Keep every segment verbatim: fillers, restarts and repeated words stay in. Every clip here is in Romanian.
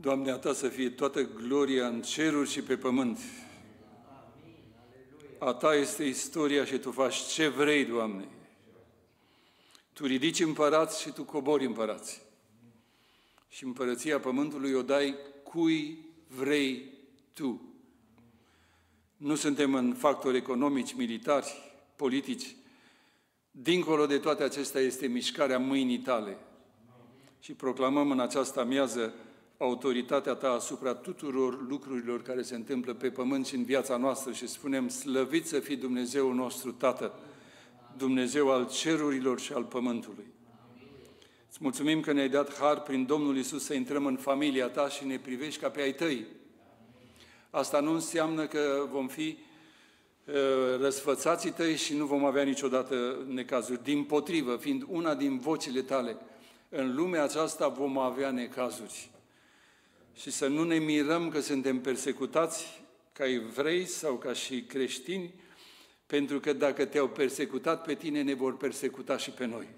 Doamne, a Ta să fie toată gloria în ceruri și pe pământ. A Ta este istoria și Tu faci ce vrei, Doamne. Tu ridici împărați și Tu cobori împărați. Și împărăția pământului o dai cui vrei Tu. Nu suntem în factori economici, militari, politici. Dincolo de toate acestea este mișcarea mâinii Tale. Și proclamăm în această amiază autoritatea Ta asupra tuturor lucrurilor care se întâmplă pe pământ și în viața noastră și spunem, slăvit să fii Dumnezeul nostru, Tată, Dumnezeu al cerurilor și al pământului. Îți mulțumim că ne-ai dat har prin Domnul Iisus să intrăm în familia Ta și ne privești ca pe ai Tăi. Asta nu înseamnă că vom fi uh, răsfățații Tăi și nu vom avea niciodată necazuri. Dimpotrivă, fiind una din vocile Tale, în lumea aceasta vom avea necazuri. Și să nu ne mirăm că suntem persecutați ca evrei sau ca și creștini, pentru că dacă te-au persecutat pe tine, ne vor persecuta și pe noi.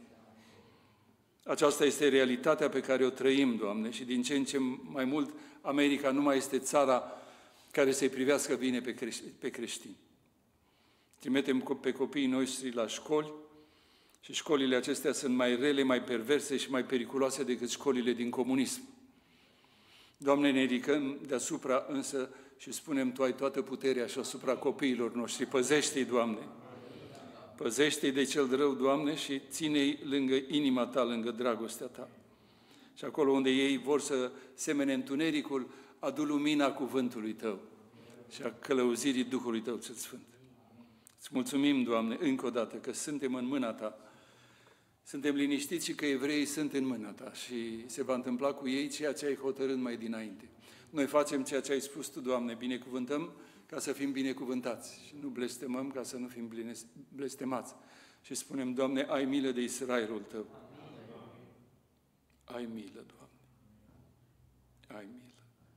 Aceasta este realitatea pe care o trăim, Doamne, și din ce în ce mai mult America nu mai este țara care să-i privească bine pe, creștini, pe creștini. Trimitem pe copiii noștri la școli și școlile acestea sunt mai rele, mai perverse și mai periculoase decât școlile din comunism. Doamne, ne ridicăm deasupra însă și spunem, Tu ai toată puterea și asupra copiilor noștri. Păzește-i, Doamne! Păzește-i de cel rău, Doamne, și ține-i lângă inima Ta, lângă dragostea Ta. Și acolo unde ei vor să semene întunericul, adu lumina cuvântului Tău și a călăuzirii Duhului Tău cel Sfânt. Îți mulțumim, Doamne, încă o dată că suntem în mâna Ta. Suntem liniștiți și că evreii sunt în mâna Ta și se va întâmpla cu ei ceea ce ai hotărât mai dinainte. Noi facem ceea ce ai spus Tu, Doamne, binecuvântăm ca să fim binecuvântați și nu blestemăm ca să nu fim blestemați. Și spunem, Doamne, ai milă de Israelul Tău. Ai milă, Doamne. Ai milă.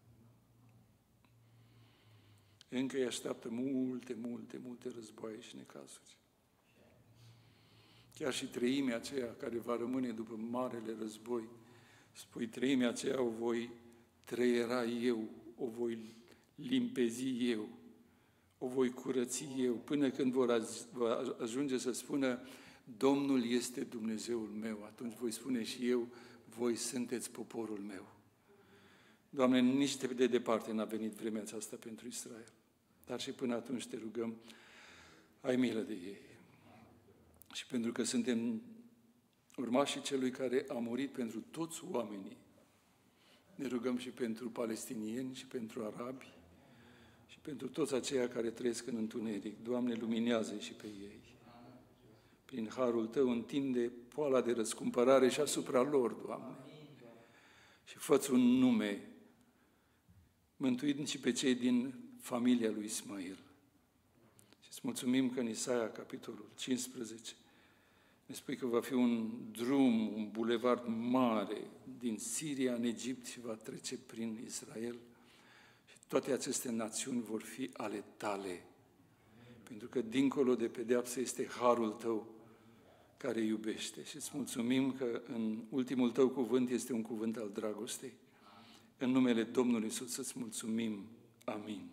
Încă îi așteaptă multe, multe, multe războaie și necazuri. Chiar și treimea aceea care va rămâne după marele război, spui, treimea aceea o voi trăiera eu, o voi limpezi eu, o voi curăți eu, până când vor ajunge să spună, Domnul este Dumnezeul meu, atunci voi spune și eu, voi sunteți poporul meu. Doamne, nici de departe n-a venit vremea aceasta pentru Israel, dar și până atunci Te rugăm, ai milă de ei. Și pentru că suntem urmașii Celui care a murit pentru toți oamenii, ne rugăm și pentru palestinieni și pentru arabi și pentru toți aceia care trăiesc în întuneric. Doamne, luminează-i și pe ei. Prin harul Tău întinde poala de răscumpărare și asupra lor, Doamne. Și fă-ți un nume, mântuind și pe cei din familia lui Ismail. Și îți mulțumim că în Isaia, capitolul cincisprezece, ne spui că va fi un drum, un bulevard mare din Siria în Egipt și va trece prin Israel. Și toate aceste națiuni vor fi ale Tale. Pentru că dincolo de pedeapsă este harul Tău care iubește. Și îți mulțumim că în ultimul Tău cuvânt este un cuvânt al dragostei. În numele Domnului Iisus îți mulțumim. Amin.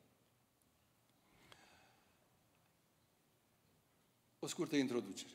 O scurtă introducere.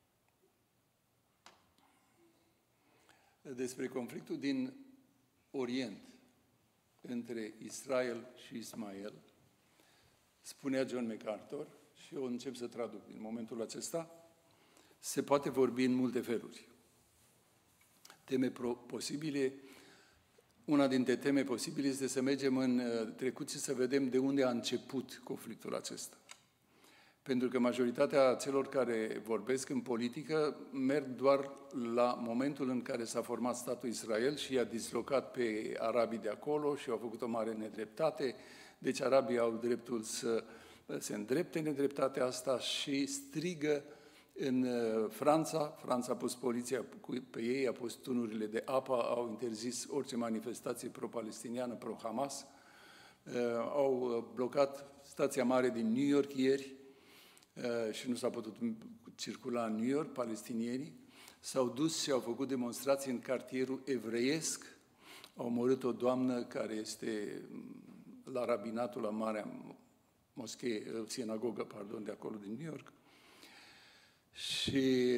Despre conflictul din Orient între Israel și Ismael, spunea John MacArthur, și eu încep să traduc din momentul acesta, se poate vorbi în multe feluri. Teme posibile, una dintre teme posibile este să mergem în trecut și să vedem de unde a început conflictul acesta. Pentru că majoritatea celor care vorbesc în politică merg doar la momentul în care s-a format statul Israel și i-a dislocat pe arabii de acolo și au făcut o mare nedreptate. Deci arabii au dreptul să se îndrepte nedreptatea asta și strigă în Franța. Franța a pus poliția pe ei, a pus tunurile de apă, au interzis orice manifestație pro-palestiniană, pro-Hamas. Au blocat stația mare din New York ieri, și nu s-a putut circula în New York, palestinienii, s-au dus și au făcut demonstrații în cartierul evreiesc, Au omorât o doamnă care este la rabinatul, la Marea Moschee, sinagogă, pardon, de acolo din New York. Și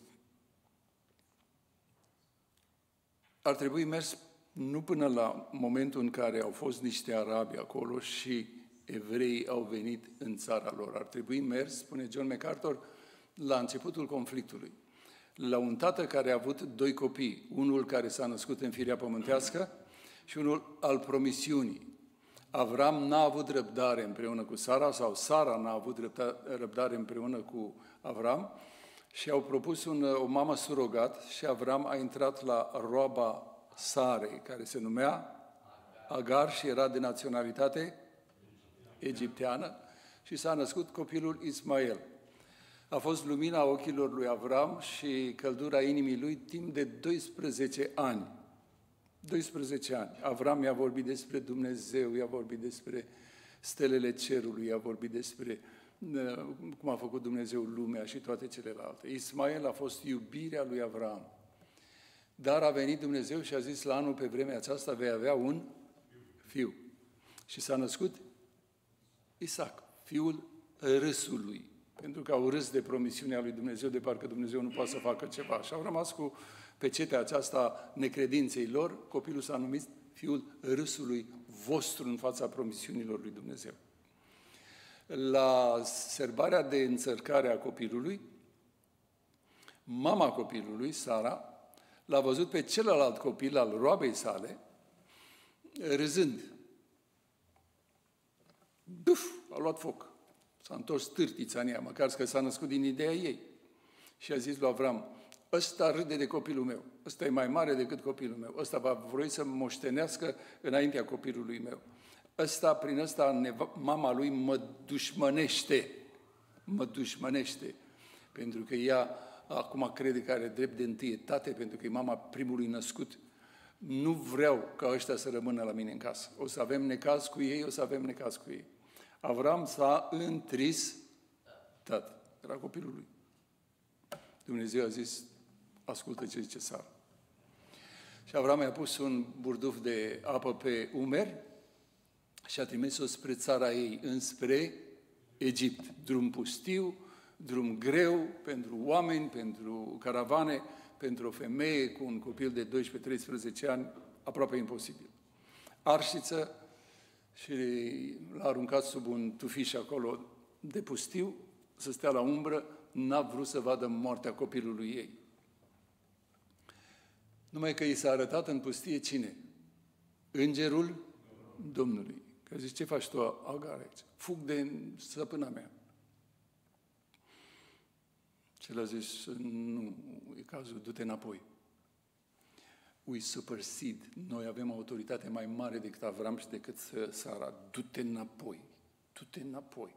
ar trebui mers nu până la momentul în care au fost niște arabi acolo și evreii au venit în țara lor. Ar trebui mers, spune John MacArthur, la începutul conflictului. La un tată care a avut doi copii, unul care s-a născut în firea pământească și unul al promisiunii. Avram n-a avut răbdare împreună cu Sara, sau Sara n-a avut răbdare împreună cu Avram și au propus un, o mamă surogat și Avram a intrat la roaba Sarei, care se numea Agar și era de naționalitate egipteană și s-a născut copilul Ismael. A fost lumina ochilor lui Avram și căldura inimii lui timp de doisprezece ani. doisprezece ani. Avram i-a vorbit despre Dumnezeu, i-a vorbit despre stelele cerului, i-a vorbit despre uh, cum a făcut Dumnezeu lumea și toate celelalte. Ismael a fost iubirea lui Avram. Dar a venit Dumnezeu și a zis, la anul pe vremea aceasta vei avea un fiu. Și s-a născut Isaac, fiul râsului. Pentru că au râs de promisiunea lui Dumnezeu, de parcă Dumnezeu nu poate să facă ceva. Și au rămas cu pecetea aceasta necredinței lor, copilul s-a numit fiul râsului vostru în fața promisiunilor lui Dumnezeu. La sărbarea de înțărcare a copilului, mama copilului, Sara, l-a văzut pe celălalt copil al roabei sale, râzând. Buf! A luat foc. S-a întors târtița în ea, măcar că s-a născut din ideea ei. Și a zis lui Avram, ăsta râde de copilul meu, ăsta e mai mare decât copilul meu, ăsta va vrei să moștenească înaintea copilului meu. Ăsta, prin ăsta, mama lui mă dușmănește, mă dușmănește, pentru că ea acum crede că are drept de întâietate, pentru că e mama primului născut. Nu vreau ca ăștia să rămână la mine în casă. O să avem necaz cu ei, o să avem necaz cu ei. Avram s-a întris, tată, era copilul lui. Dumnezeu a zis, ascultă ce zice Sara. Și Avram i-a pus un burduf de apă pe umeri și a trimis-o spre țara ei, înspre Egipt. Drum pustiu, drum greu pentru oameni, pentru caravane, pentru o femeie cu un copil de doisprezece-treisprezece ani, aproape imposibil. Arșiță și l-a aruncat sub un tufiș acolo de pustiu, să stea la umbră, n-a vrut să vadă moartea copilului ei. Numai că i s-a arătat în pustie cine? Îngerul Domnului. Că zice, ce faci tu, Agar, aici? Fug de stăpâna mea. Și l-a zis, nu, e cazul, du-te înapoi. We supersede. Noi avem autoritate mai mare decât Avram și decât Sara. Du-te înapoi. Du-te înapoi.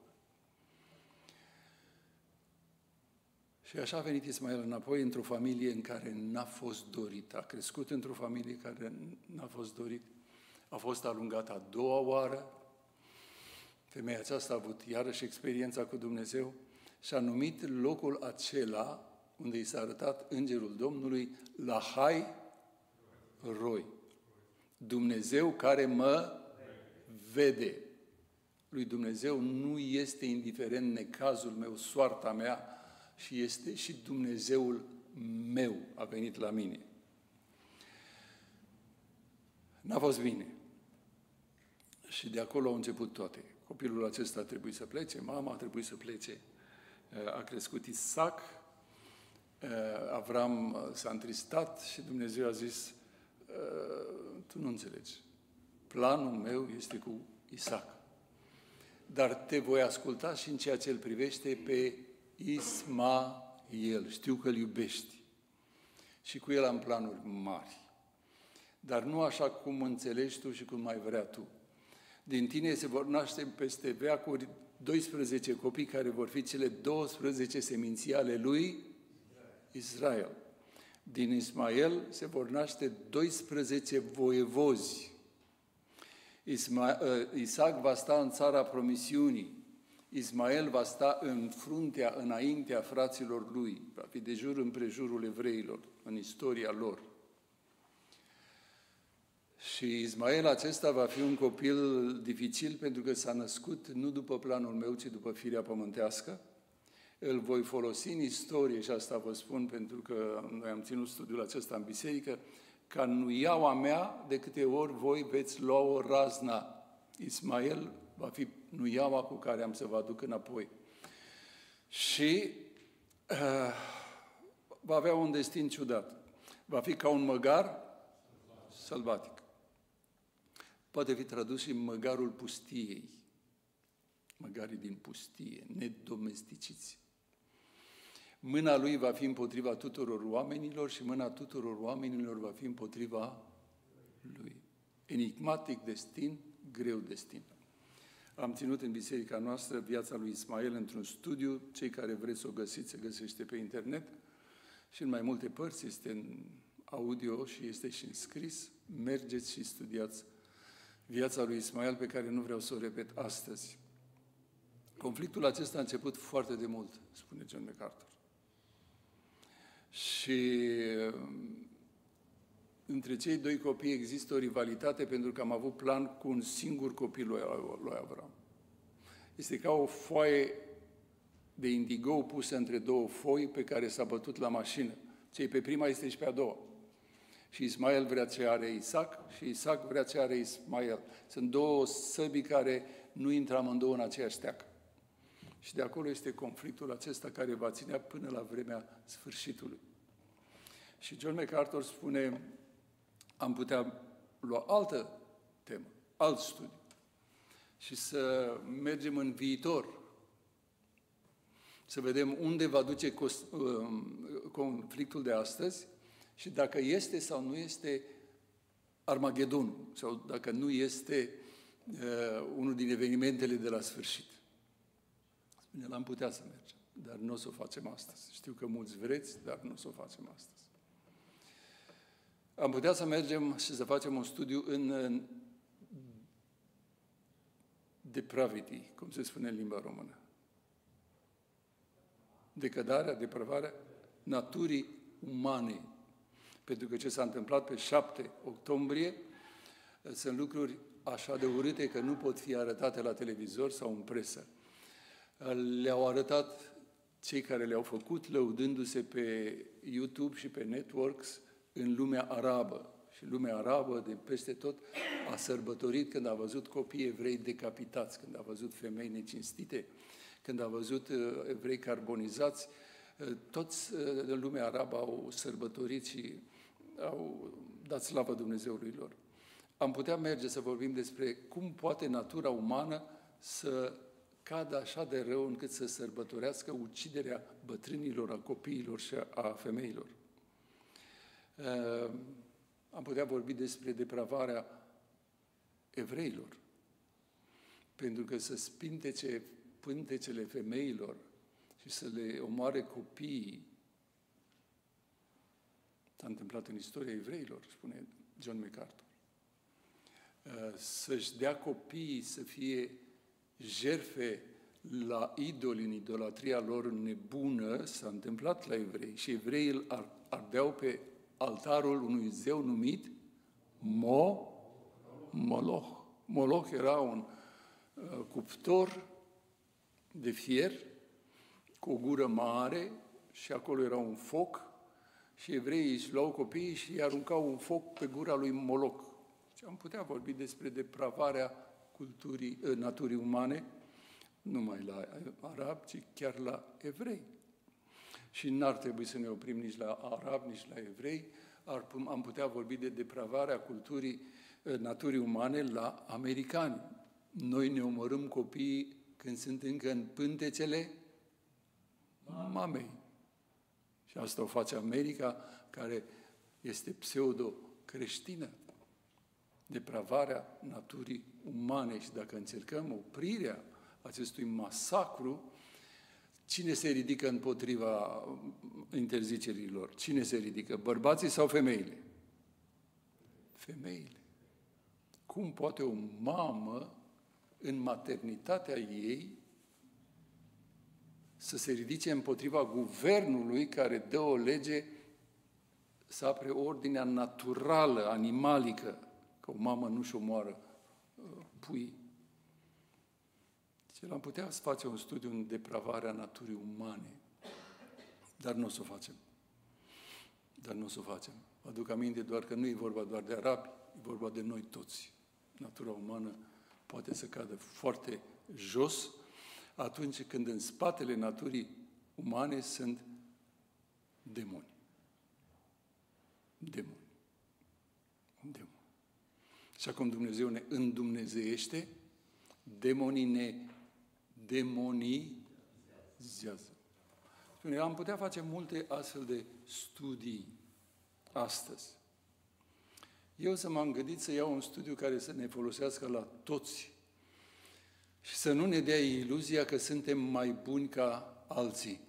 Și așa a venit Ismael înapoi într-o familie în care n-a fost dorit. A crescut într-o familie care n-a fost dorit. A fost alungat a doua oară. Femeia aceasta a avut iarăși experiența cu Dumnezeu și a numit locul acela unde i s-a arătat Îngerul Domnului Lahai Roi. Dumnezeu care mă vede. Lui Dumnezeu nu este indiferent necazul meu, soarta mea, și este și Dumnezeul meu a venit la mine. N-a fost bine. Și de acolo au început toate. Copilul acesta a trebuit să plece, mama a trebuit să plece. A crescut Isaac, Avram s-a întristat și Dumnezeu a zis, tu nu înțelegi. Planul meu este cu Isaac. Dar te voi asculta și în ceea ce îl privește pe Ismael. Știu că îl iubești. Și cu el am planuri mari. Dar nu așa cum înțelegi tu și cum mai vrea tu. Din tine se vor naște peste veacuri doisprezece copii care vor fi cele douăsprezece seminții ale lui Israel. Din Ismael se vor naște doisprezece voievozi. Isma, Isaac va sta în țara promisiunii. Ismael va sta în fruntea, înaintea fraților lui. Va fi de jur împrejurul evreilor, în istoria lor. Și Ismael acesta va fi un copil dificil pentru că s-a născut nu după planul meu, ci după firea pământească. Îl voi folosi în istorie, și asta vă spun pentru că noi am ținut studiul acesta în biserică, ca nuiaua mea, de câte ori voi veți lua o razna. Ismael va fi nuiaua cu care am să vă aduc înapoi. Și uh, va avea un destin ciudat. Va fi ca un măgar sălbatic. Poate fi tradus și măgarul pustiei. Măgarii din pustie, nedomesticiți. Mâna lui va fi împotriva tuturor oamenilor și mâna tuturor oamenilor va fi împotriva lui. Enigmatic destin, greu destin. Am ținut în biserica noastră viața lui Ismael într-un studiu. Cei care vreți să o găsiți, se găsește pe internet și în mai multe părți, este în audio și este și în scris. Mergeți și studiați viața lui Ismael, pe care nu vreau să o repet astăzi. Conflictul acesta a început foarte de mult, spune John MacArthur. Și între cei doi copii există o rivalitate pentru că am avut plan cu un singur copil lui Avram. Este ca o foaie de indigo pusă între două foi pe care s-a bătut la mașină. Cei pe prima este și pe a doua. Și Ismael vrea ce are Isaac și Isaac vrea ce are Ismael. Sunt două săbii care nu intră amândouă în aceeași steacă. Și de acolo este conflictul acesta care va ținea până la vremea sfârșitului. Și John MacArthur spune, am putea lua altă temă, alt studiu și să mergem în viitor, să vedem unde va duce conflictul de astăzi și dacă este sau nu este Armagedonul, sau dacă nu este uh, unul din evenimentele de la sfârșit. Spune, l-am putea să mergem, dar nu o să o facem astăzi. Știu că mulți vreți, dar nu o să o facem astăzi. Am putea să mergem și să facem un studiu în, în depravity, cum se spune în limba română. Decădarea, depravarea naturii umane. Pentru că ce s-a întâmplat pe șapte octombrie sunt lucruri așa de urâte că nu pot fi arătate la televizor sau în presă. Le-au arătat cei care le-au făcut, lăudându-se pe YouTube și pe networks în lumea arabă. Și lumea arabă, de peste tot, a sărbătorit când a văzut copii evrei decapitați, când a văzut femei necinstite, când a văzut evrei carbonizați. Toți în lumea arabă au sărbătorit și au dat slavă Dumnezeului lor. Am putea merge să vorbim despre cum poate natura umană să cadă așa de rău încât să sărbătorească uciderea bătrânilor, a copiilor și a femeilor. Am putea vorbi despre depravarea evreilor, pentru că să spintece pântecele femeilor și să le omoare copiii. S-a întâmplat în istoria evreilor, spune John MacArthur. Să-și dea copiii să fie jertfe la idoli în idolatria lor nebună, s-a întâmplat la evrei. Și evreii îl ardeau pe altarul unui zeu numit Mo, Moloch. Moloch era un uh, cuptor de fier cu o gură mare și acolo era un foc și evreii își luau copiii și îi aruncau un foc pe gura lui Moloch. Și am putea vorbi despre depravarea culturii, naturii umane, nu numai la arabi, ci chiar la evrei. Și n-ar trebui să ne oprim nici la arabi, nici la evrei, ar, am putea vorbi de depravarea culturii, naturii umane la americani. Noi ne omorâm copiii când sunt încă în pântecele mamei. Și asta o face America, care este pseudo-creștină. Depravarea naturii umane. Și dacă încercăm oprirea acestui masacru, cine se ridică împotriva interzicerilor? Cine se ridică? Bărbații sau femeile? Femeile. Cum poate o mamă, în maternitatea ei, să se ridice împotriva guvernului care dă o lege să apere ordinea naturală, animalică, că o mamă nu-și omoară puii. Și am putea să facem un studiu în depravarea naturii umane, dar nu o să o facem. Dar nu o să o facem. Aduc aminte doar că nu e vorba doar de arabi, e vorba de noi toți. Natura umană poate să cadă foarte jos atunci când în spatele naturii umane sunt demoni. Demoni. Demoni. Și acum Dumnezeu ne îndumnezeiește, demonii ne demonizează. Spune, am putea face multe astfel de studii astăzi. Eu să m-am gândit să iau un studiu care să ne folosească la toți și să nu ne dea iluzia că suntem mai buni ca alții.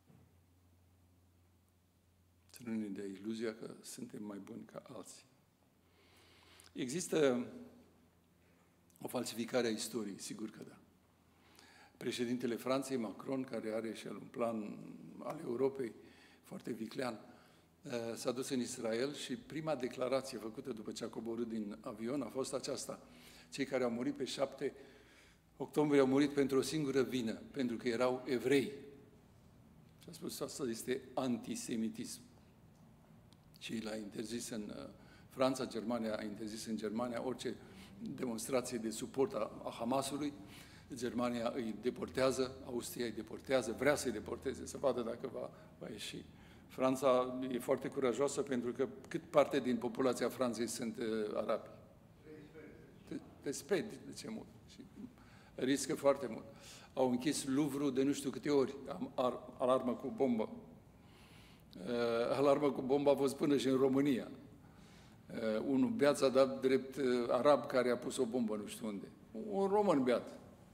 Să nu ne dea iluzia că suntem mai buni ca alții. Există o falsificare a istoriei, sigur că da. Președintele Franței, Macron, care are și el un plan al Europei foarte viclean, s-a dus în Israel și prima declarație făcută după ce a coborât din avion a fost aceasta. Cei care au murit pe șapte octombrie au murit pentru o singură vină, pentru că erau evrei. Și a spus, asta este antisemitism. Și l-a interzis în Franța, Germania a interzis în Germania orice demonstrație de suport a, a Hamasului. Germania îi deportează, Austria îi deportează, vrea să-i deporteze, să vadă dacă va, va ieși. Franța e foarte curajoasă pentru că cât parte din populația Franței sunt uh, arabi? Respect, de ce mult. Și riscă foarte mult. Au închis Louvre de nu știu câte ori, ar, alarmă cu bombă. Uh, alarmă cu bombă a fost până și în România. Uh, unul beat a dat drept uh, arab care a pus o bombă nu știu unde. Un român beat.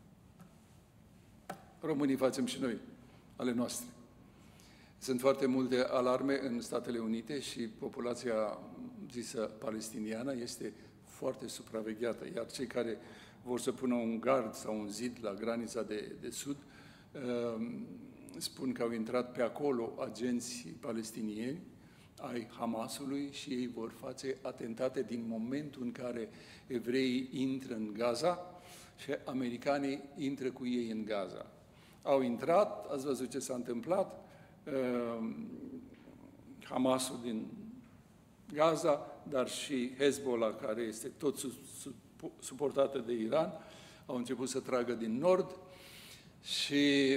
Românii facem și noi, ale noastre. Sunt foarte multe alarme în Statele Unite și populația zisă palestiniană este foarte supravegheată, iar cei care vor să pună un gard sau un zid la granița de, de sud spun că au intrat pe acolo agenți palestinieni ai Hamasului și ei vor face atentate din momentul în care evreii intră în Gaza și americanii intră cu ei în Gaza. Au intrat, ați văzut ce s-a întâmplat, uh, Hamasul din Gaza, dar și Hezbollah, care este tot su, su, suportată de Iran, au început să tragă din nord și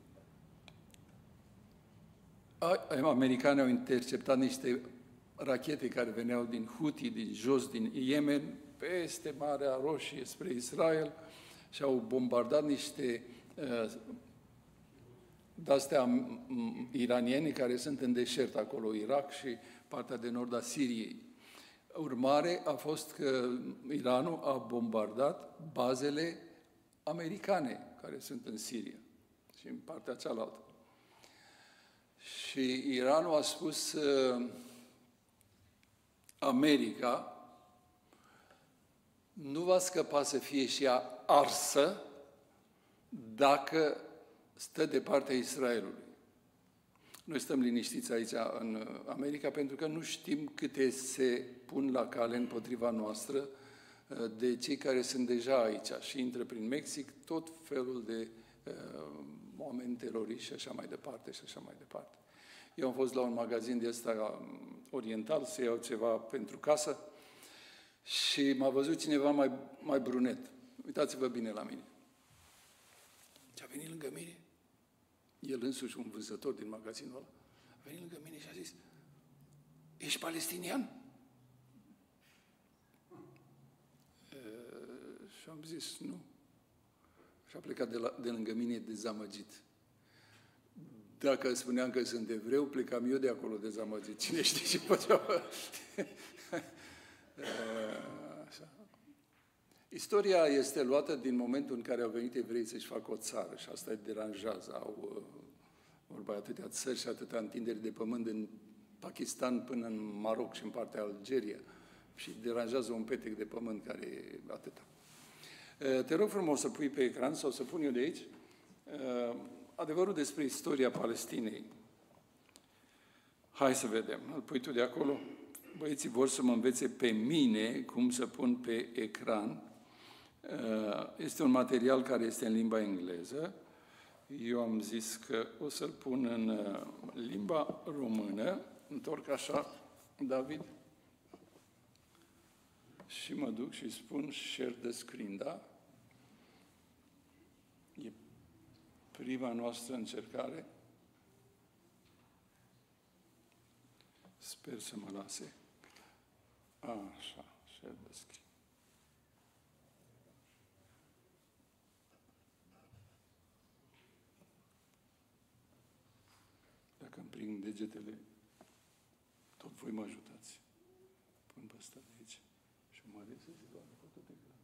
americanii au interceptat niște rachete care veneau din Houthi, din jos, din Yemen, peste Marea Roșie, spre Israel și au bombardat niște uh, de-astea iranieni care sunt în deșert acolo, Irak și partea de nord a Siriei. Urmare a fost că Iranul a bombardat bazele americane care sunt în Siria și în partea cealaltă. Și Iranul a spus America nu va scăpa să fie și ea arsă dacă stă de partea Israelului. Noi stăm liniștiți aici în America pentru că nu știm câte se pun la cale împotriva noastră de cei care sunt deja aici și intră prin Mexic tot felul de uh, oameni teroriști și așa mai departe și așa mai departe. Eu am fost la un magazin de ăsta oriental să iau ceva pentru casă și m-a văzut cineva mai, mai brunet. Uitați-vă bine la mine. Ce a venit lângă mine? El însuși, un vânzător din magazinul ăla, a venit lângă mine și a zis, ești palestinian? E, și am zis, nu. Și a plecat de, la, de lângă mine dezamăgit. Dacă spuneam că sunt evreu, plecam eu de acolo dezamăgit. Cine știe ce făceau? Așa. Istoria este luată din momentul în care au venit evrei să-și facă o țară și asta îi deranjează. Au vorba atâtea țări și atâtea întinderi de pământ din Pakistan până în Maroc și în partea Algeria și deranjează un petec de pământ care e atâta. Te rog frumos să pui pe ecran sau să pun eu de aici adevărul despre istoria Palestinei. Hai să vedem. Îl pui tu de acolo? băieții vor să mă învețe pe mine cum să pun pe ecran. Este un material care este în limba engleză. Eu am zis că o să-l pun în limba română. Întorc așa, David. Și mă duc și spun share the screen, da? E prima noastră încercare. Sper să mă lase. Așa, share the screen. Dacă îmi prind degetele, tot voi mă ajutați. Pun pe ăsta de aici și mă rez să zic doar pe tot ecran.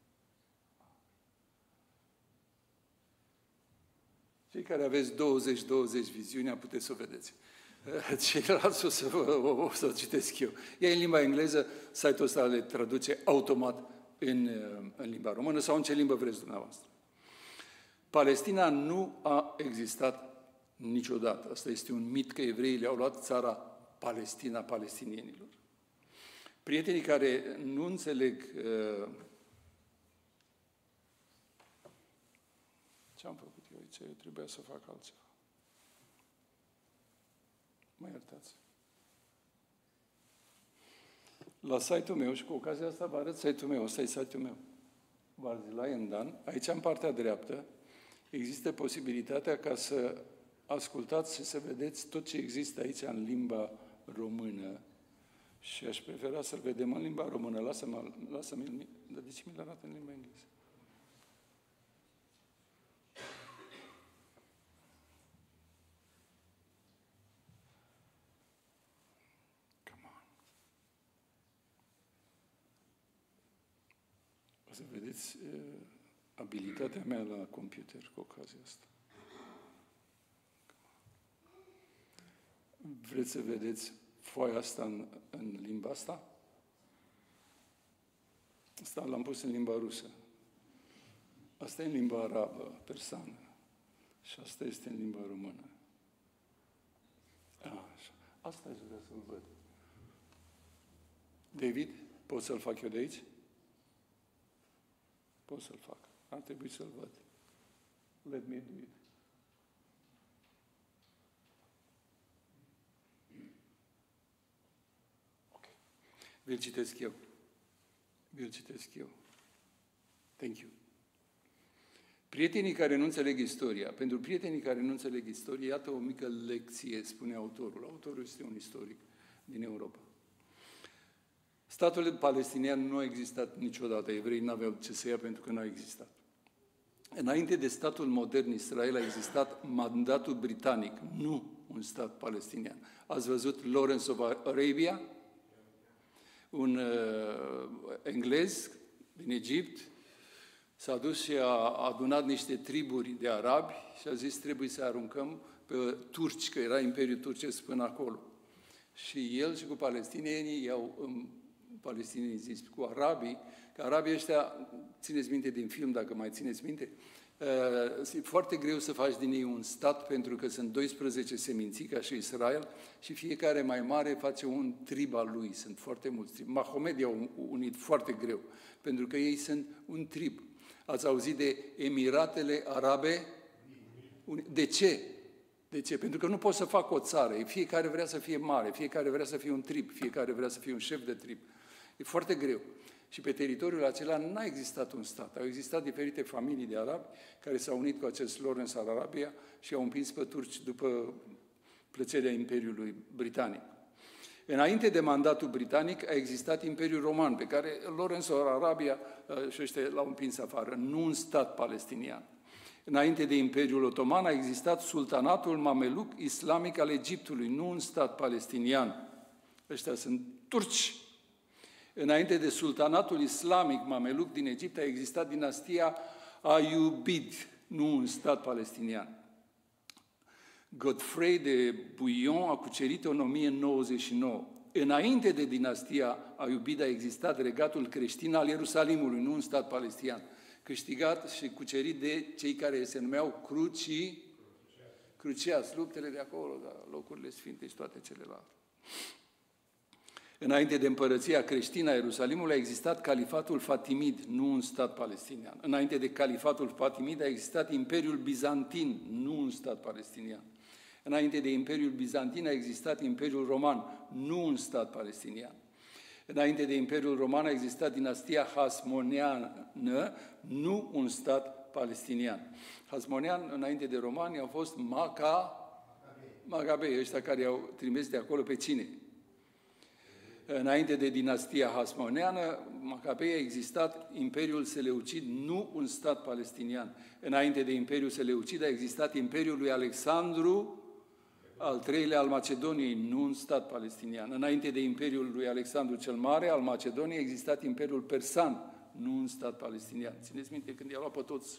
Cei care aveți douăzeci douăzeci viziunea, puteți să o vedeți. Ceilalți o să, o, o să o citesc eu. E în limba engleză, site-ul ăsta le traduce automat în, în limba română sau în ce limbă vreți dumneavoastră. Palestina nu a existat niciodată. Asta este un mit că evreii le-au luat țara Palestina palestinienilor. Prietenii care nu înțeleg uh, ce am făcut eu aici, eu trebuia să fac altceva. Mă iertați. La site-ul meu, și cu ocazia asta vă arăt site-ul meu, ăsta e site-ul meu, Barzilai Endan, aici în partea dreaptă există posibilitatea ca să ascultați și să vedeți tot ce există aici în limba română. Și aș prefera să-l vedem în limba română. Lasă-mă, lasă-mi, dar de ce mi-l arată în limba engleză? O să vedeți uh, abilitatea mea la computer cu ocazia asta. Vreți să vedeți foaia asta în, în limba asta? Asta l-am pus în limba rusă. Asta e în limba arabă, persană. Și asta este în limba română. A, așa. Asta aș vrea să-l văd. David, pot să-l fac eu de aici? Pot să-l fac. Ar trebui să-l văd. Let me do it. Ok. Vi-l citesc eu. Vi-l citesc eu. Thank you. Prietenii care nu înțeleg istoria. Pentru prietenii care nu înțeleg istoria, iată o mică lecție, spune autorul. Autorul este un istoric din Europa. Statul palestinian nu a existat niciodată. Evreii nu aveau ce să ia pentru că nu a existat. Înainte de statul modern Israel a existat mandatul britanic, nu un stat palestinian. Ați văzut Lawrence of Arabia? Un uh, englez din Egipt s-a dus și a adunat niște triburi de arabi și a zis trebuie să aruncăm pe turci, că era Imperiul Turcesc până acolo. Și el și cu palestinienii i-au, palestinienii zis, cu arabii, că arabii ăștia, țineți minte din film, dacă mai țineți minte, uh, e foarte greu să faci din ei un stat, pentru că sunt doisprezece seminții, ca și Israel, și fiecare mai mare face un trib al lui. Sunt foarte mulți tribi. Mahomed i-a unit foarte greu, pentru că ei sunt un trib. Ați auzit de Emiratele Arabe? De ce? De ce? Pentru că nu poți să fac o țară. Fiecare vrea să fie mare, fiecare vrea să fie un trib, fiecare vrea să fie un șef de trib. E foarte greu. Și pe teritoriul acela n-a existat un stat. Au existat diferite familii de arabi care s-au unit cu acest Lawrence al Arabia și au împins pe turci după plăcerea Imperiului Britanic. Înainte de mandatul britanic a existat Imperiul Roman, pe care Lawrence al Arabia și ăștia l-au împins afară, nu un stat palestinian. Înainte de Imperiul Otoman a existat Sultanatul Mameluc Islamic al Egiptului, nu un stat palestinian. Ăștia sunt turci. Înainte de Sultanatul Islamic Mameluc din Egipt a existat dinastia Ayubid, nu un stat palestinian. Godfrey de Bouillon a cucerit-o în o mie nouăzeci și nouă. Înainte de dinastia Ayubid a existat regatul creștin al Ierusalimului, nu un stat palestinian, câștigat și cucerit de cei care se numeau crucii, cruciați, luptele de acolo, da, locurile sfinte și toate celelalte. Înainte de împărăția creștină a Ierusalimului a existat califatul Fatimid, nu un stat palestinian. Înainte de califatul Fatimid a existat Imperiul Bizantin, nu un stat palestinian. Înainte de Imperiul Bizantin a existat Imperiul Roman, nu un stat palestinian. Înainte de Imperiul Roman a existat dinastia Hasmoneană, nu un stat palestinian. Hasmonean, înainte de romani, au fost Maca, Macabei, ăștia care au trimis de acolo pe cine? Înainte de dinastia Hasmoneană, Macabei, a existat Imperiul Seleucid, nu un stat palestinian. Înainte de Imperiul Seleucid a existat Imperiul lui Alexandru al treilea al Macedoniei, nu un stat palestinian. Înainte de Imperiul lui Alexandru cel Mare al Macedoniei a existat Imperiul Persan, nu un stat palestinian. Țineți minte când i-a luat pe toți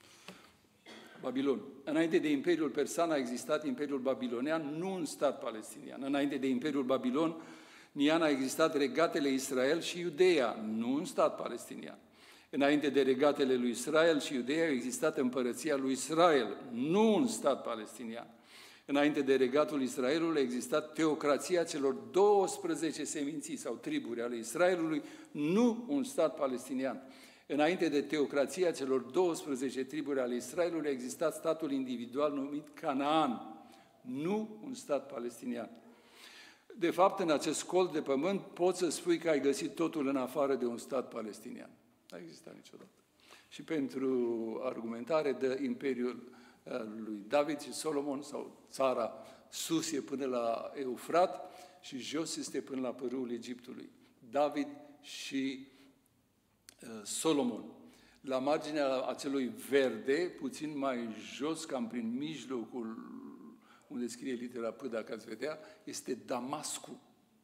Babilon. Înainte de Imperiul Persan a existat Imperiul Babilonean, nu un stat palestinian. Înainte de Imperiul Babilon, Nian a existat regatele Israel și Iudeea, nu un stat palestinian. Înainte de regatele lui Israel și Iudeea a existat împărăția lui Israel, nu un stat palestinian. Înainte de regatul Israelului a existat teocrația celor douăsprezece seminții sau triburi ale Israelului, nu un stat palestinian. Înainte de teocrația celor douăsprezece triburi ale Israelului a existat statul individual numit Canaan, nu un stat palestinian. De fapt, în acest colț de pământ poți să spui că ai găsit totul în afară de un stat palestinian. Nu a existat niciodată. Și pentru argumentare de Imperiul lui David și Solomon, sau țara sus e până la Eufrat și jos este până la părâul Egiptului. David și uh, Solomon. La marginea acelui verde, puțin mai jos, cam prin mijlocul unde scrie litera P, dacă ați vedea, este Damascu.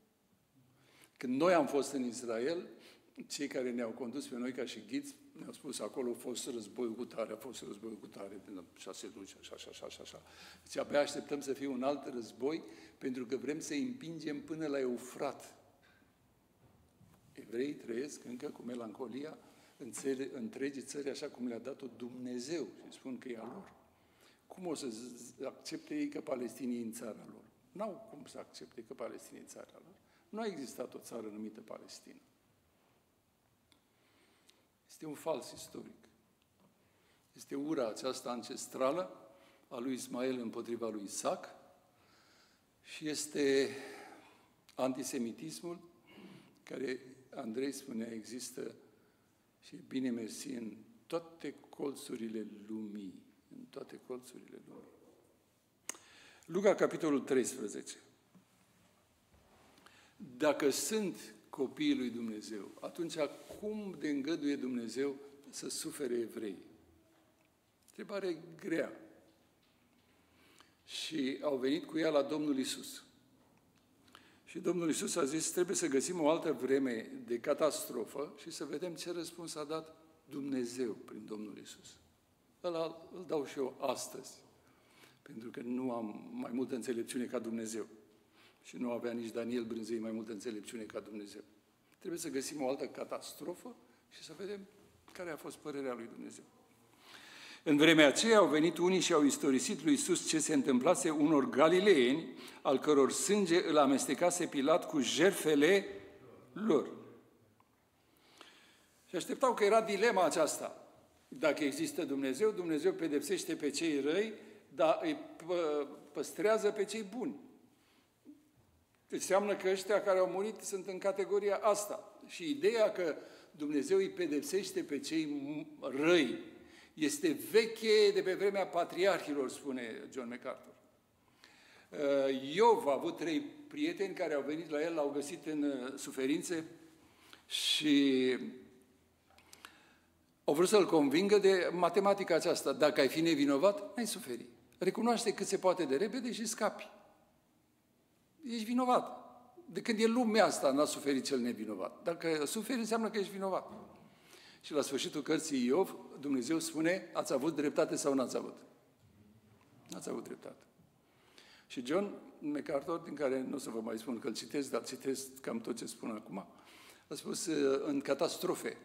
Când noi am fost în Israel, cei care ne-au condus pe noi ca și ghiți, ne-au spus, acolo a fost război cu tare, a fost război cu tare, de șase luni, așa, așa, așa, așa. Deci abia așteptăm să fie un alt război, pentru că vrem să-i împingem până la Eufrat. Evreii trăiesc încă cu melancolia în țări, întregii țări, așa cum le-a dat-o Dumnezeu, și spun că e a lor. Cum o să accepte ei că palestinii în țara lor? N-au cum să accepte că palestinii în țara lor. Nu a existat o țară numită Palestina. Este un fals istoric. Este ura aceasta ancestrală a lui Ismael împotriva lui Isaac și este antisemitismul care, Andrei spunea, există și bine mersi în toate colțurile lumii. În toate colțurile lumii. Luca, capitolul treisprezece. Dacă sunt copiii lui Dumnezeu, atunci cum de îngăduie Dumnezeu să sufere evrei? Întrebare grea. Și au venit cu ea la Domnul Iisus. Și Domnul Iisus a zis, trebuie să găsim o altă vreme de catastrofă și să vedem ce răspuns a dat Dumnezeu prin Domnul Iisus. Ăla îl dau și eu astăzi, pentru că nu am mai multă înțelepciune ca Dumnezeu. Și nu avea nici Daniel Brânzei mai multă înțelepciune ca Dumnezeu. Trebuie să găsim o altă catastrofă și să vedem care a fost părerea lui Dumnezeu. În vremea aceea au venit unii și au istorisit lui Iisus ce se întâmplase unor galileeni, al căror sânge îl amestecase Pilat cu jertfele lor. Și așteptau că era dilema aceasta. Dacă există Dumnezeu, Dumnezeu pedepsește pe cei răi, dar îi păstrează pe cei buni. Înseamnă că ăștia care au murit sunt în categoria asta. Și ideea că Dumnezeu îi pedepsește pe cei răi este veche de pe vremea patriarhilor, spune John MacArthur. Iov a avut trei prieteni care au venit la el, l-au găsit în suferințe și au vrut să-l convingă de matematica aceasta. Dacă ai fi nevinovat, n-ai suferi. Recunoaște cât se poate de repede și scapi. Ești vinovat. De când e lumea asta, n-a suferit cel nevinovat. Dacă suferi, înseamnă că ești vinovat. Și la sfârșitul cărții Iov, Dumnezeu spune, ați avut dreptate sau n-ați avut? N-ați avut dreptate. Și John MacArthur, din care nu o să vă mai spun că îl citesc, dar citesc cam tot ce spun acum, a spus, în catastrofe,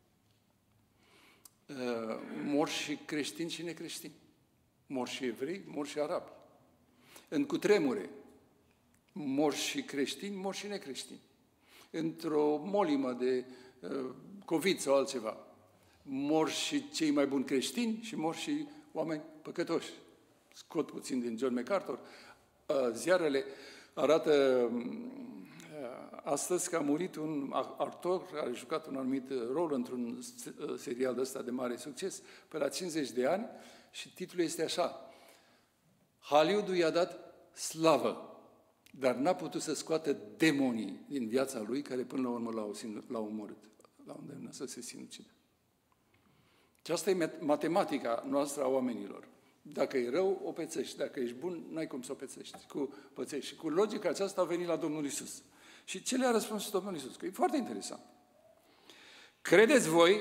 mor și creștini și necreștini. Mor și evrei, mor și arabi. În cutremure, mor și creștini, mor și necreștini. într-o molimă de uh, COVID sau altceva. Mor și cei mai buni creștini și mor și oameni păcătoși. Scot puțin din John MacArthur. Uh, ziarele arată uh, astăzi că a murit un actor care a jucat un anumit rol într-un serial de ăsta de mare succes pe la cincizeci de ani și titlul este așa: Hollywood i-a dat slavă, dar n-a putut să scoată demonii din viața lui, care până la urmă l-au, l-au omorât, l-au îndemnat să se sinucidă. Și asta e matematica noastră a oamenilor. Dacă e rău, o pețești. Dacă ești bun, n-ai cum să o pețești. Cu pățești. Și cu logica aceasta a venit la Domnul Iisus. Și ce le-a răspuns Domnul Iisus? Că e foarte interesant. Credeți voi?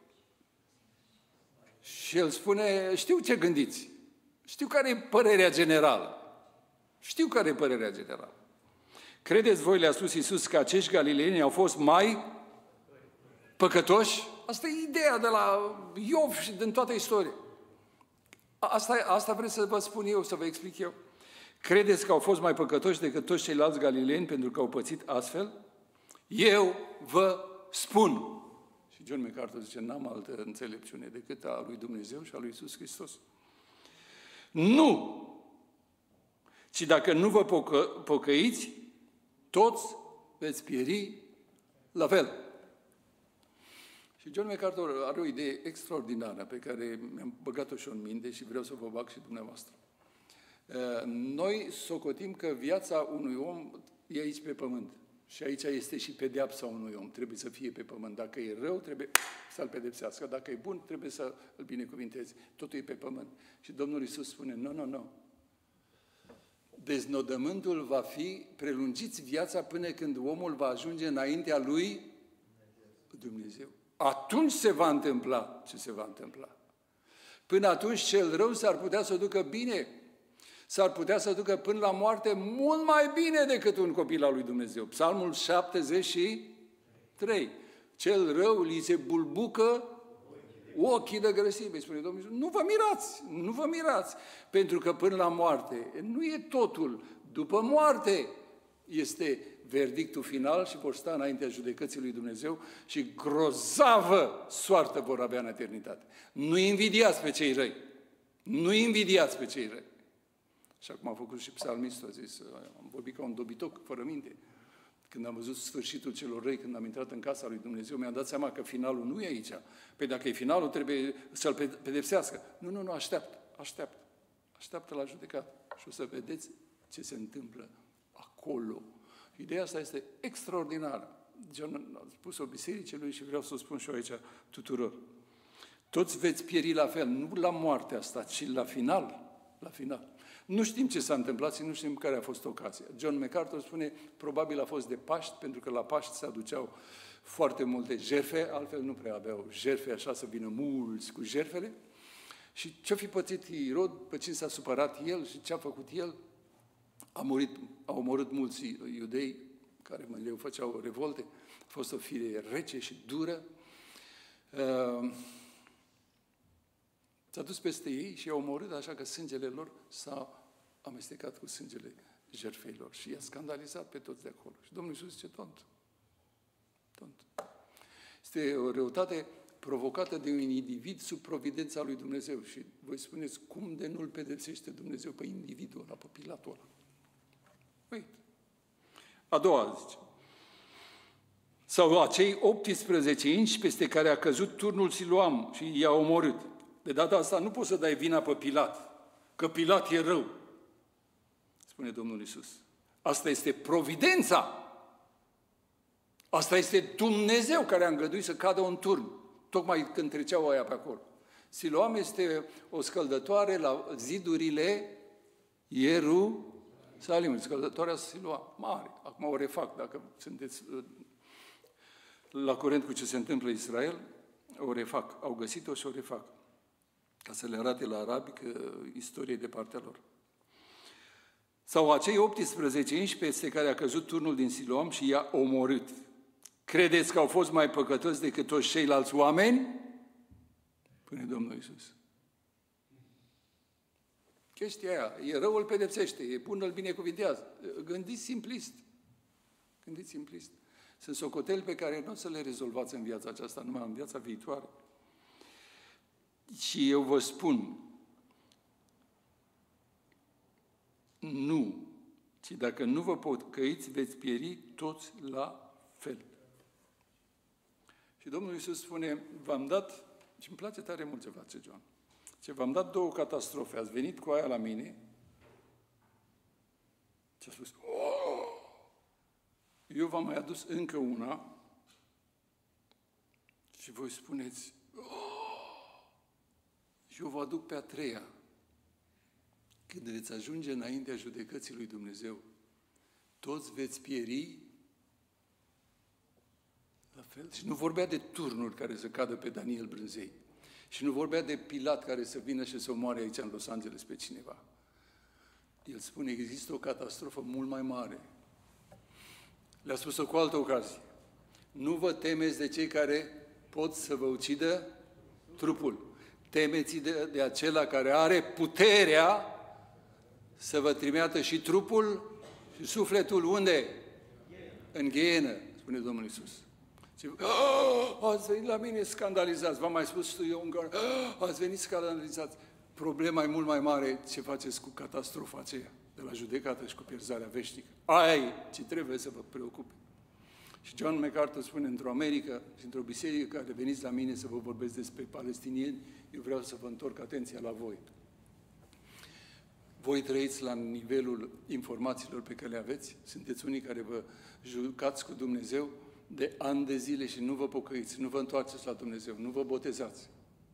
Și el spune, știu ce gândiți. Știu care e părerea generală. Știu care e părerea generală. Credeți voi, le-a spus Iisus, că acești galileeni au fost mai păcătoși? Asta e ideea de la Iov și din toată istoria. Asta, asta vreți să vă spun eu, să vă explic eu. Credeți că au fost mai păcătoși decât toți ceilalți galileeni pentru că au pățit astfel? Eu vă spun. Și John MacArthur zice, n-am altă înțelepciune decât a lui Dumnezeu și a lui Iisus Hristos. Nu! Ci dacă nu vă pocă, pocăiți, toți veți pieri la fel. Și John MacArthur are o idee extraordinară pe care mi-am băgat-o și în minte și vreau să vă bag și dumneavoastră. Noi socotim că viața unui om e aici pe pământ. Și aici este și pedeapsa unui om. Trebuie să fie pe pământ. Dacă e rău, trebuie să-l pedepsească. Dacă e bun, trebuie să îl binecuvinteze. Totul e pe pământ. Și Domnul Iisus spune, nu, nu, nu. Deznodământul va fi, prelungiți viața până când omul va ajunge înaintea lui Dumnezeu. Atunci se va întâmpla ce se va întâmpla. Până atunci cel rău s-ar putea să ducă bine, s-ar putea să ducă până la moarte mult mai bine decât un copil al lui Dumnezeu. Psalmul șaptezeci și trei. Cel rău li se bulbucă ochii de grăsime, spune Domnul Iisus. Nu vă mirați, nu vă mirați, pentru că până la moarte nu e totul. După moarte este verdictul final și vor sta înaintea judecății lui Dumnezeu și grozavă soartă vor avea în eternitate. Nu invidiați pe cei răi. Nu invidiați pe cei răi. Și acum a făcut și psalmistul, a zis, am vorbit ca un dobitoc, fără minte. Când am văzut sfârșitul celor răi, când am intrat în casa lui Dumnezeu, mi-am dat seama că finalul nu e aici. Păi dacă e finalul, trebuie să-l pedepsească. Nu, nu, nu, așteaptă, așteaptă. Așteaptă la judecată. Și o să vedeți ce se întâmplă acolo. Ideea asta este extraordinară. John a spus-o bisericii lui și vreau să o spun și eu aici tuturor. Toți veți pieri la fel, nu la moartea asta, ci la final. La final. Nu știm ce s-a întâmplat și nu știm care a fost ocazia. John MacArthur spune, probabil a fost de Paști, pentru că la Paști se aduceau foarte multe jertfe, altfel nu prea aveau jertfe așa să vină mulți cu jertfele. Și ce-a fi pățit Irod, pe cine s-a supărat el și ce a făcut el? A murit, au omorât mulți iudei care mai le făceau revolte. A fost o fire rece și dură. Uh, S-a dus peste ei și i-a omorât, așa că sângele lor s-a amestecat cu sângele jertfeilor și i-a scandalizat pe toți de acolo. Și Domnul Iisus zice, tont, tont. Este o răutate provocată de un individ sub providența lui Dumnezeu. Și voi spuneți, cum de nu-l pedepsește Dumnezeu pe individul ăla, pe Pilatul ăla? Uite. A doua, zice. Sau acei optsprezece inși peste care a căzut turnul Siloam și i-a omorât. De data asta nu poți să dai vina pe Pilat, că Pilat e rău, spune Domnul Iisus. Asta este providența. Asta este Dumnezeu care a îngăduit să cadă un turn, tocmai când treceau aia pe acolo. Siloam este o scăldătoare la zidurile Ierusalimului, scăldătoarea Siloam, mare. Acum o refac, dacă sunteți la curent cu ce se întâmplă în Israel, o refac. Au găsit-o și o refac. Ca să le arate la arabi că istoria e de partea lor. Sau acei optsprezece inși peste care a căzut turnul din Siloam și i-a omorât. Credeți că au fost mai păcătoși decât toți ceilalți oameni? Pune Domnul Iisus. Chestia aia, e rău, îl pedepsește, e bun, îl binecuvintează. Gândiți simplist. Gândiți simplist. Sunt socoteli pe care nu o să le rezolvați în viața aceasta, numai în viața viitoare. Și eu vă spun, nu, ci dacă nu vă pocăiți, veți pieri toți la fel. Și Domnul Iisus spune, v-am dat, și îmi place tare mult ce face John, ce v-am dat două catastrofe, ați venit cu aia la mine și a spus, oh! Eu v-am mai adus încă una și voi spuneți, oh! Eu vă aduc pe a treia. Când veți ajunge înaintea judecății lui Dumnezeu, toți veți pieri la fel. Și nu vorbea de turnuri care să cadă pe Daniel Brânzei. Și nu vorbea de Pilat care să vină și să omoare aici în Los Angeles pe cineva. El spune că există o catastrofă mult mai mare. Le-a spus-o cu altă ocazie. Nu vă temeți de cei care pot să vă ucidă trupul. Temeți de, de acela care are puterea să vă trimeată și trupul și sufletul unde? În ghienă, spune Domnul Iisus. Și, oh, ați venit la mine scandalizați. V-am mai spus eu în gură, oh, ați venit scandalizați. Problema e mult mai mare ce faceți cu catastrofa aceea de la judecată și cu pierzarea veșnică. Aia e ce trebuie să vă preocupe. Și John MacArthur spune, într-o America și într-o biserică care veniți la mine să vă vorbesc despre palestinieni, eu vreau să vă întorc atenția la voi. Voi trăiți la nivelul informațiilor pe care le aveți? Sunteți unii care vă jucați cu Dumnezeu de ani de zile și nu vă pocăiți, nu vă întoarceți la Dumnezeu, nu vă botezați.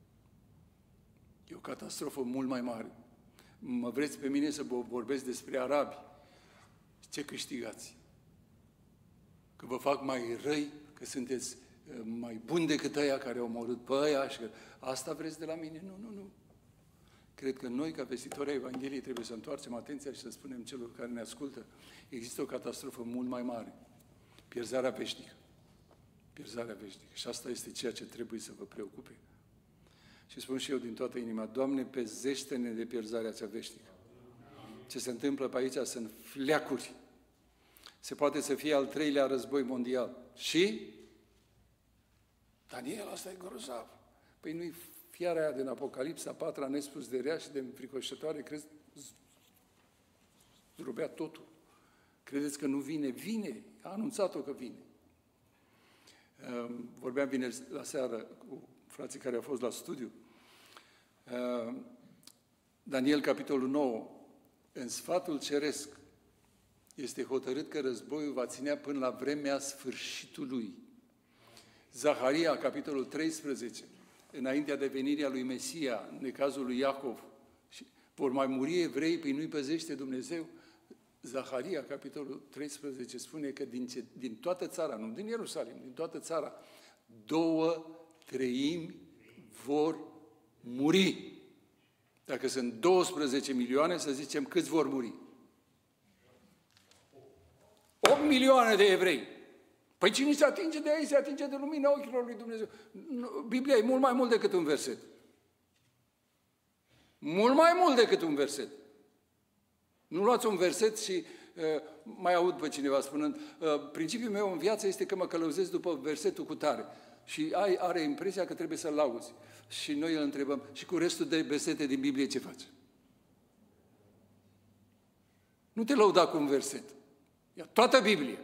E o catastrofă mult mai mare. Mă vreți pe mine să vă vorbesc despre arabi. Ce câștigați? Că vă fac mai răi, că sunteți mai buni decât ăia care au omorât pe ăia și că asta vreți de la mine? Nu, nu, nu. Cred că noi, ca vestitori ai Evangheliei, trebuie să întoarcem atenția și să spunem celor care ne ascultă, există o catastrofă mult mai mare. Pierzarea veșnică. Pierzarea veșnică. Și asta este ceea ce trebuie să vă preocupe. Și spun și eu din toată inima, Doamne, pezește-ne de pierzarea cea veșnică. Ce se întâmplă pe aici sunt fleacuri. Se poate să fie al treilea război mondial. Și? Daniel, asta e grozav. Păi nu-i fiara aia din Apocalipsa, patra nespus de rea și de înfricoșătoare, crezi? Zdrobea totul. Credeți că nu vine? Vine. A anunțat-o că vine. Vorbeam vineri la seară cu frații care au fost la studiu. Daniel, capitolul nouă. În sfatul ceresc este hotărât că războiul va ținea până la vremea sfârșitului. Zaharia, capitolul treisprezece. Înaintea devenirea lui Mesia, în necazul lui Iacov. Și vor mai muri evrei, păi nu-i păzește Dumnezeu. Zaharia, capitolul treisprezece, spune că din, ce, din toată țara, nu din Ierusalim, din toată țara, două treimi vor muri. Dacă sunt douăsprezece milioane, să zicem câți vor muri? opt milioane de evrei. Păi cine se atinge de ei, se atinge de lumina ochilor lui Dumnezeu. Biblia e mult mai mult decât un verset. Mult mai mult decât un verset. Nu luați un verset și uh, mai aud pe cineva spunând, uh, principiul meu în viață este că mă călăuzesc după versetul cu tare. Și ai, are impresia că trebuie să-l lauzi. Și noi îl întrebăm, și cu restul de versete din Biblie ce faci? Nu te lăuda cu un verset. Ia toată Biblia.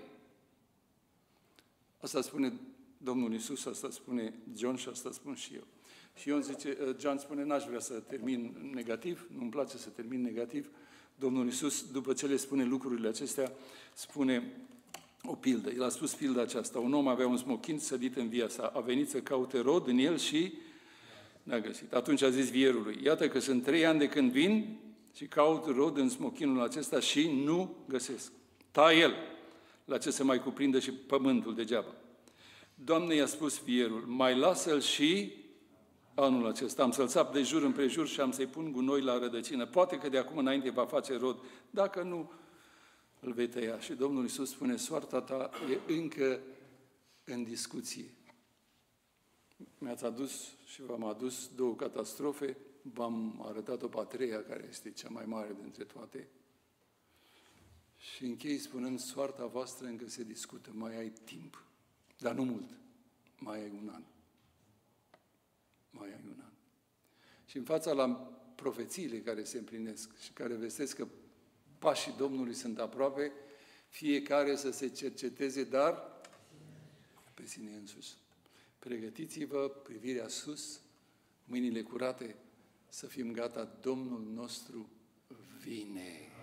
Asta spune Domnul Iisus, asta spune John și asta spun și eu. Și Ion zice, John spune, n-aș vrea să termin negativ, nu-mi place să termin negativ. Domnul Iisus, după ce le spune lucrurile acestea, spune o pildă. El a spus pilda aceasta. Un om avea un smochin sădit în via sa. A venit să caute rod în el și n-a găsit. Atunci a zis vierului, iată că sunt trei ani de când vin și caut rod în smochinul acesta și nu găsesc. Ta el, la ce să mai cuprindă și pământul degeaba. Doamne, i-a spus vierul, mai lasă-l și anul acesta. Am să-l țap de jur împrejur și am să-i pun gunoi la rădăcină. Poate că de acum înainte va face rod. Dacă nu, îl vei tăia. Și Domnul Iisus spune, soarta ta e încă în discuție. Mi-ați adus și v-am adus două catastrofe, v-am arătat o a treia, care este cea mai mare dintre toate. Și închei spunând, soarta voastră încă se discută, mai ai timp. Dar nu mult. Mai ai un an. Mai ai un an. Și în fața la profețiile care se împlinesc și care vestesc că pașii Domnului sunt aproape, fiecare să se cerceteze, dar pe sine însuși. Pregătiți-vă, privirea sus, mâinile curate, să fim gata, Domnul nostru vine.